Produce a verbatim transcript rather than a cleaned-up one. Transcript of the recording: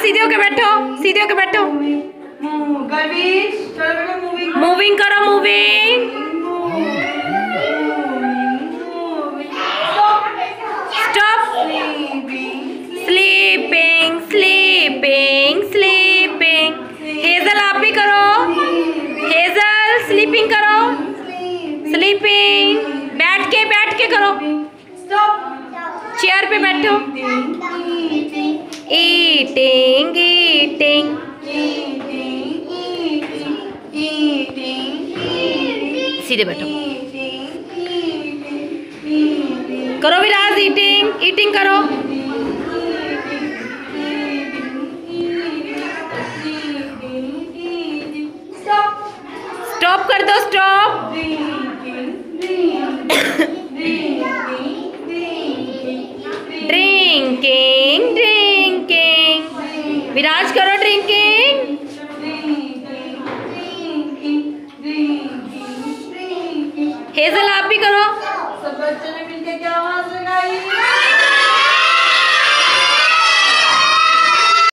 सीधे होके बैठो, सीधे होके बैठो। मूविंग करो, moving. Stop. Sleeping, sleeping, sleeping. Hazel आप भी करो। हेजल स्लीपिंग करो, स्लीपिंग। बैठ के बैठ के करो। चेयर पे बैठो। Eating, eating. सीधे बैठो। करो विराज, ईटिंग, ईटिंग करो। स्टॉप कर दो, स्टॉप। Drinking, drinking. विराज करो ड्रिंकिंग। हेजल आप भी करो। सब बच्चों ने मिलकर क्या आवाज लगाई?